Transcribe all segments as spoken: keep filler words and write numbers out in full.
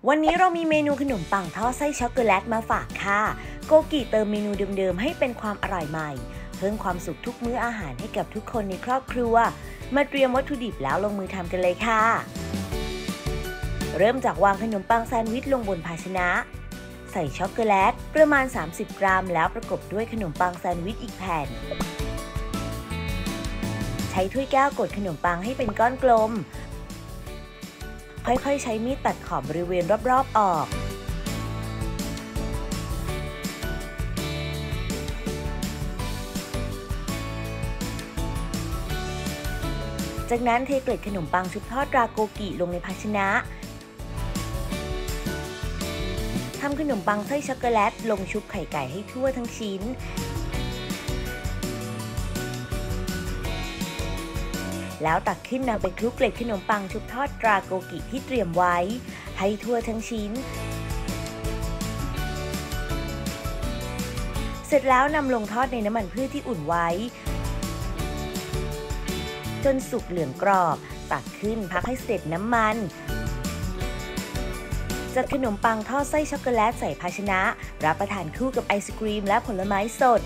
วันนี้เรามีเมนูขนมปังทอดไส้ช็อกโกแลตมาฝากค่ะโกกิเติมเมนูเดิมๆให้เป็นความอร่อยใหม่เพิ่มความสุขทุกมื้ออาหารให้กับทุกคนในครอบครัวมาเตรียมวัตถุดิบแล้วลงมือทำกันเลยค่ะเริ่มจากวางขนมปังแซนด์วิชลงบนภาชนะใส่ช็อกโกแลตประมาณสามสิบกรัมแล้วประกบด้วยขนมปังแซนด์วิชอีกแผ่นใช้ถ้วยแก้วกดขนมปังให้เป็นก้อนกลมค่อยๆใช้มีดตัดขอบบริเวณรอบๆออกจากนั้นเทเกล็ดขนมปังชุบทอดราโกกิลงในภาชนะทำขนมปังไส้ช็อกโกแลตลงชุบไข่ไก่ให้ทั่วทั้งชิ้นแล้วตักขึ้นนำไปคลุกเกล็ดขนมปังชุบทอดราโกกิที่เตรียมไว้ให้ทั่วทั้งชิ้นเสร็จแล้วนำลงทอดในน้ำมันพืชที่อุ่นไว้จนสุกเหลืองกรอบตักขึ้นพักให้เสด็จน้ำมันจัดขนมปังทอดไส้ช็อกโกแลตใส่ภาชนะรับประทานคู่กับไอศกรีมและผลไม้สด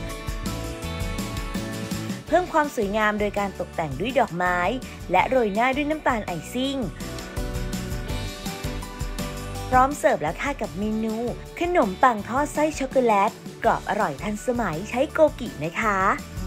เพิ่มความสวยงามโดยการตกแต่งด้วยดอกไม้และโรยหน้าด้วยน้ำตาลไอซิ่งพร้อมเสิร์ฟแล้วค่ะกับเมนูขนมปังทอดไส้ช็อกโกแลตกรอบอร่อยทันสมัยใช้โกกินะคะ